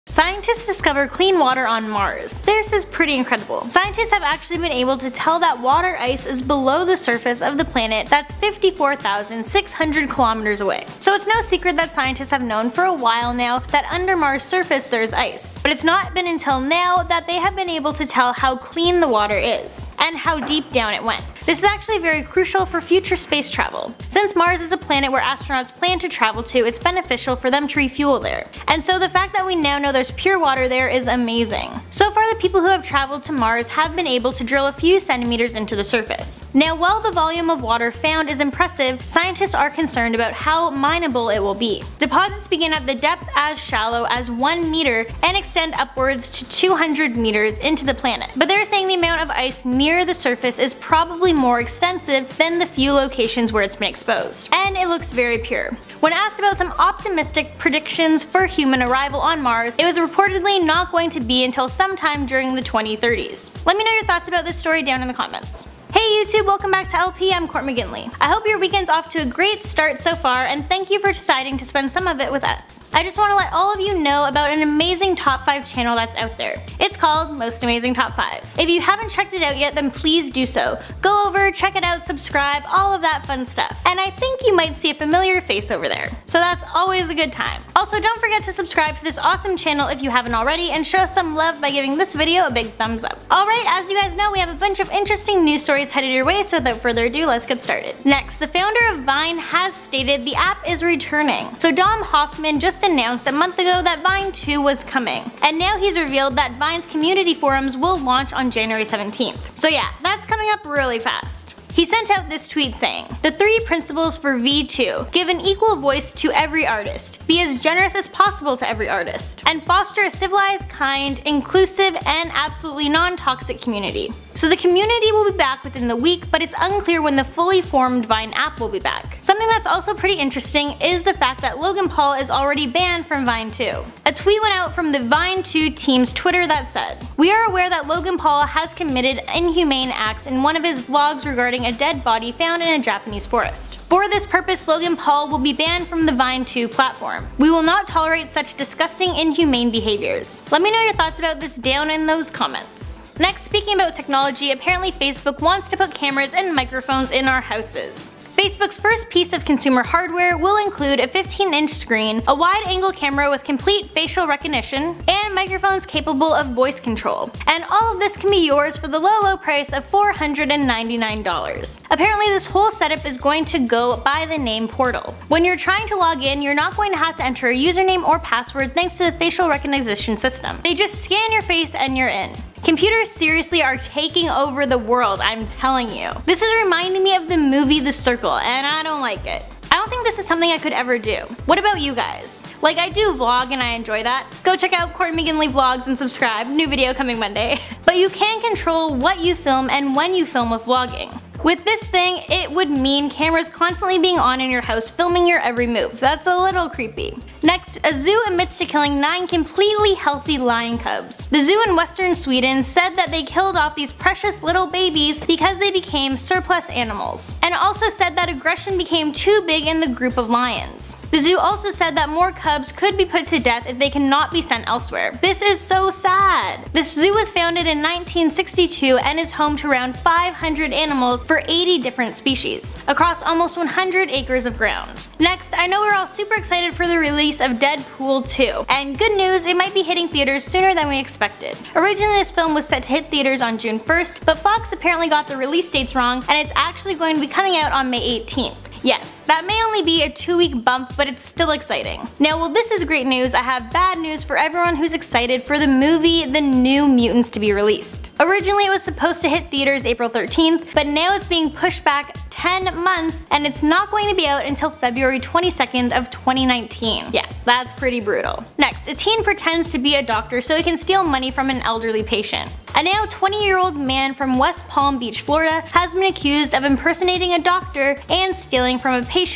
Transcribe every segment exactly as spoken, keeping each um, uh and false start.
Scientists discover clean water on Mars. This is pretty incredible. Scientists have actually been able to tell that water ice is below the surface of the planet that's fifty-four thousand six hundred kilometers away. So it's no secret that scientists have known for a while now that under Mars' surface there's ice. But it's not been until now that they have been able to tell how clean the water is, and how deep down it went. This is actually very crucial for future space travel. Since Mars is a planet where astronauts plan to travel to, it's beneficial for them to refuel there. And so the fact that we now know there's pure water there is amazing. So far, the people who have traveled to Mars have been able to drill a few centimeters into the surface. Now, while the volume of water found is impressive, scientists are concerned about how mineable it will be. Deposits begin at the depth as shallow as one meter and extend upwards to two hundred meters into the planet. But they're saying the amount of ice near the surface is probably more extensive than the few locations where it's been exposed. And it looks very pure. When asked about some optimistic predictions for human arrival on Mars, it was reportedly not going to be until sometime during the twenty thirties. Let me know your thoughts about this story down in the comments. Hey YouTube, welcome back to L P, I'm Court McGinley. I hope your weekend's off to a great start so far, and thank you for deciding to spend some of it with us. I just want to let all of you know about an amazing top five channel that's out there. It's called Most Amazing Top five. If you haven't checked it out yet, then please do so. Go over, check it out, subscribe, all of that fun stuff. And I think you might see a familiar face over there. So that's always a good time. Also, don't forget to subscribe to this awesome channel if you haven't already, and show us some love by giving this video a big thumbs up. Alright, as you guys know, we have a bunch of interesting news stories headed your way, so without further ado, let's get started. Next, the founder of Vine has stated the app is returning. So Dom Hoffman just announced a month ago that Vine two was coming, and now he's revealed that Vine's community forums will launch on January seventeenth. So yeah, that's coming up really fast. He sent out this tweet saying, "The three principles for V two. Give an equal voice to every artist. Be as generous as possible to every artist. And foster a civilized, kind, inclusive, and absolutely non-toxic community." So the community will be back within the week, but it's unclear when the fully formed Vine app will be back. Something that's also pretty interesting is the fact that Logan Paul is already banned from Vine two. A tweet went out from the Vine two team's Twitter that said, "We are aware that Logan Paul has committed inhumane acts in one of his vlogs regarding a dead body found in a Japanese forest. For this purpose, Logan Paul will be banned from the Vine two platform. We will not tolerate such disgusting, inhumane behaviors." Let me know your thoughts about this down in those comments. Next, speaking about technology, apparently Facebook wants to put cameras and microphones in our houses. Facebook's first piece of consumer hardware will include a fifteen inch screen, a wide-angle camera with complete facial recognition, and microphones capable of voice control. And all of this can be yours for the low, low price of four hundred ninety-nine dollars. Apparently, this whole setup is going to go by the name Portal. When you're trying to log in, you're not going to have to enter a username or password thanks to the facial recognition system. They just scan your face and you're in. Computers seriously are taking over the world, I'm telling you. This is reminding me of the movie The Circle, and I don't like it. I don't think this is something I could ever do. What about you guys? Like, I do vlog and I enjoy that. Go check out Court McGinley Vlogs and subscribe, new video coming Monday. But you can control what you film and when you film with vlogging. With this thing, it would mean cameras constantly being on in your house filming your every move. That's a little creepy. Next, a zoo admits to killing nine completely healthy lion cubs. The zoo in western Sweden said that they killed off these precious little babies because they became surplus animals, and also said that aggression became too big in the group of lions. The zoo also said that more cubs could be put to death if they cannot be sent elsewhere. This is so sad. This zoo was founded in nineteen sixty-two and is home to around five hundred animals for eighty different species, across almost one hundred acres of ground. Next, I know we're all super excited for the release of Deadpool two, and good news, it might be hitting theaters sooner than we expected. Originally, this film was set to hit theaters on June first, but Fox apparently got the release dates wrong, and it's actually going to be coming out on May eighteenth. Yes, that may only be a two week bump, but it's still exciting. Now, while this is great news, I have bad news for everyone who's excited for the movie The New Mutants to be released. Originally, it was supposed to hit theaters April thirteenth, but now it's being pushed back ten months, and it's not going to be out until February twenty-second of twenty nineteen. Yeah, that's pretty brutal. Next, a teen pretends to be a doctor so he can steal money from an elderly patient. A now twenty year old man from West Palm Beach, Florida has been accused of impersonating a doctor and stealing from a patient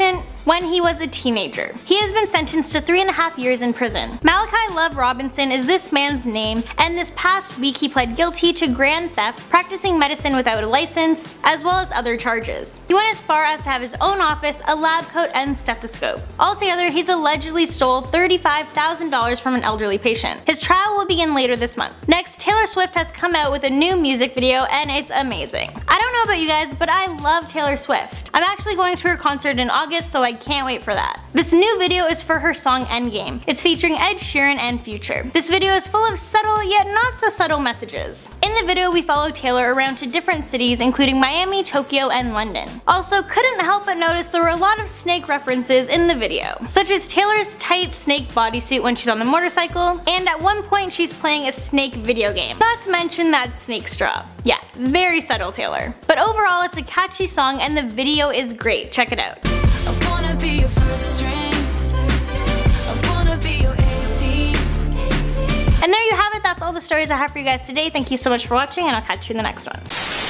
when he was a teenager. He has been sentenced to three and a half years in prison. Malachi Love Robinson is this man's name, and this past week he pled guilty to grand theft, practicing medicine without a license, as well as other charges. He went as far as to have his own office, a lab coat, and stethoscope. Altogether, he's allegedly stole thirty-five thousand dollars from an elderly patient. His trial will begin later this month. Next, Taylor Swift has come out with a new music video, and it's amazing. I don't know about you guys, but I love Taylor Swift. I'm actually going to her concert in August, so I can't wait for that. This new video is for her song Endgame. It's featuring Ed Sheeran and Future. This video is full of subtle yet not so subtle messages. In the video, we follow Taylor around to different cities, including Miami, Tokyo, and London. Also, couldn't help but notice there were a lot of snake references in the video, such as Taylor's tight snake bodysuit when she's on the motorcycle, and at one point she's playing a snake video game. Not to mention that snake straw. Yeah, very subtle, Taylor. But overall, it's a catchy song and the video is great. Check it out. I wanna be your first string. I wanna be your eighteen. And there you have it. That's all the stories I have for you guys today. Thank you so much for watching, and I'll catch you in the next one.